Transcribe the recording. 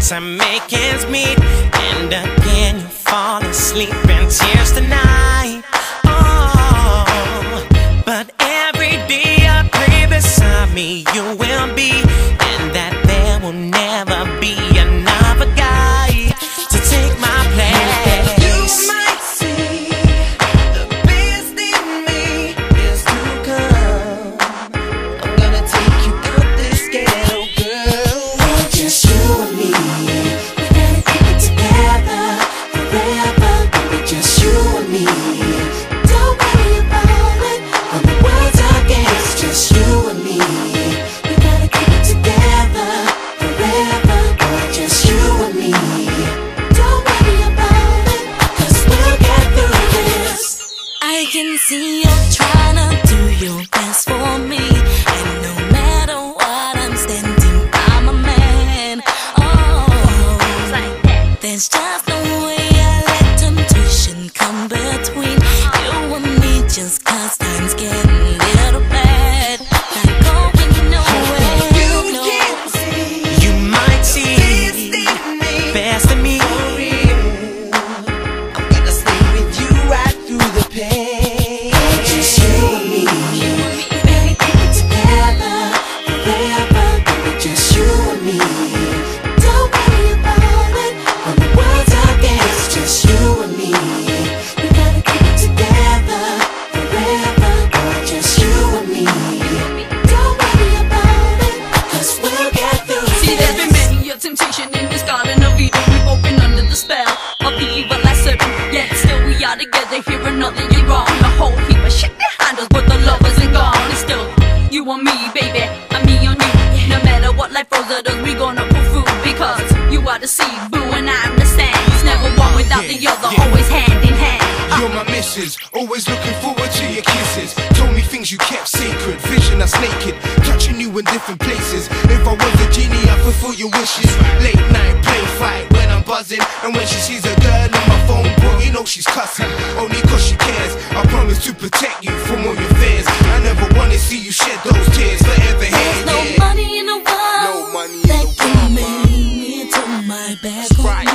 to make ends meet, and again you fall asleep in tears tonight. Oh, but every day I pray beside me you will be, and that there will never be another guy to take my place. You might see the best in me is to come. I'm gonna take you out this ghetto, girl. Oh, just you and me. We gotta keep it together forever. Baby, just you and me. Don't worry about it when the world's against. Just you and me. We gotta keep it together forever. Oh, just you and me. Don't worry about it, 'cause we'll get through this. I can see you're trying to do your best for me, and no matter what, I'm standing by my man. Oh, there's just no way I let temptation come between you and me, just 'cause time's getting a little bad. Not going nowhere. You can't see. You might see best in me. I'm gonna stay with you right through the pain. Just you and me. Baby, keep it together forever. Baby, just you and me. Don't worry about it when the world's against. Just you and me. We gotta keep it together forever. Oh, just you and me. Don't worry about it, 'cause we'll get through See, there's been this. many a temptation in this garden of Eden. We've all been under the spell of the evil I serpent. Yet still we are together here, another year on. A whole heap of shit behind us, but the love isn't gone. It's still you on me, baby, and me on you. No matter what life throws at us, we gonna pull through, because you are the seed, boo, and I'm the sand. It's never one without the other, always hand in hand. You're my missus, always looking forward to your kisses. Told me things you kept sacred, vision us naked, touching you in different places. If I was a genie, I'd fulfill your wishes. Late night play fight when I'm buzzing, and when she sees a girl in my phone book, you know she's cussing, only 'cause she cares. I promise to protect you from all your fears. I never wanna see you shed those tears forever here. There's no money in the world No money in that the can world, make me turn my back on